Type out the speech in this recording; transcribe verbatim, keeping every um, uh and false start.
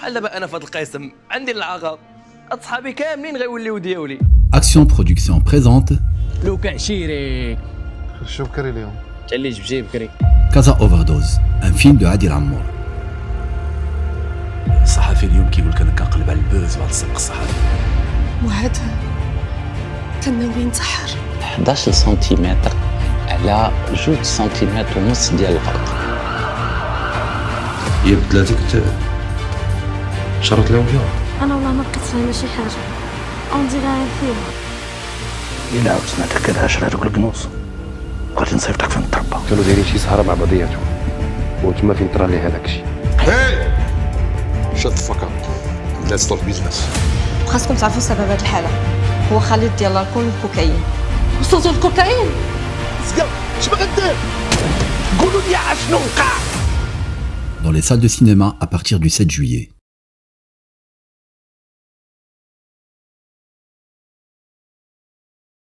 بحال دابا انا في هذا القسم عندي العقاب اصحابي كاملين غيوليو ديالي. Action Production présente لوكا عشيري شو بكري اليوم؟ اللي جبتي بكري. Casa Overdose, un film de Adil Ammar. الصحفي اليوم كيقول لك انا كنقلب على البوز بعد السبق الصحفي. وهذا كان ناوي ينتحر. إحدى عشر سنتيمتر على جوج سنتيمتر ونص ديال الغلط. هي بثلاثك شرط لهم فيها. انا والله ما بقيت فاهمه شي حاجه اون ديغا فيلم. الا عاودت ما تاكدهاش على دوك الكنوز غادي نصيفطك فين التربه. كانوا دايرين شي سهره مع بعضياتهم وتما فين طرا لي هذاك الشيء. هاي شات فكر ليتس توك بيزنس. خاصكم تعرفوا سبب هذه الحاله هو خليط ديال الكول والكوكايين. وصلتوا الكوكايين؟ سقط اش باغي دير؟ قولوا لي اشنو وقع. Dans les salles de cinéma à partir du sept juillet.